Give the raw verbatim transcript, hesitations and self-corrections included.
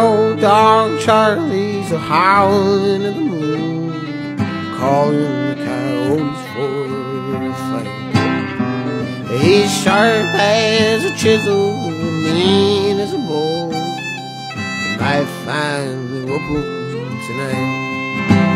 old dog Charlie's a howling at the moon, calling the coyotes for a fight. He's sharp as a chisel, mean as a bull, and I finally whoop him tonight.